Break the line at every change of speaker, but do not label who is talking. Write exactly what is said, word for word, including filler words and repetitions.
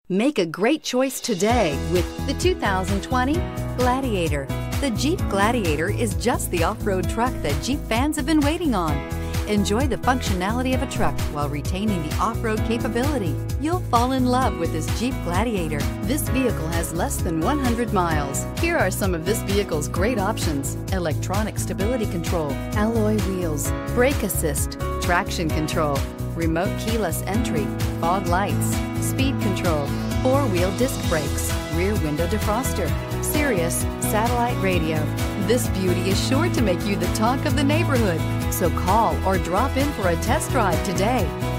Make a great choice today with the two thousand twenty Gladiator. The Jeep Gladiator is just the off-road truck that Jeep fans have been waiting on. Enjoy the functionality of a truck while retaining the off-road capability. You'll fall in love with this Jeep Gladiator. This vehicle has less than one hundred miles. Here are some of this vehicle's great options: electronic stability control, alloy wheels, brake assist, traction control, remote keyless entry, fog lights, speed control, four-wheel disc brakes, rear window defroster, Sirius satellite radio. This beauty is sure to make you the talk of the neighborhood. So call or drop in for a test drive today.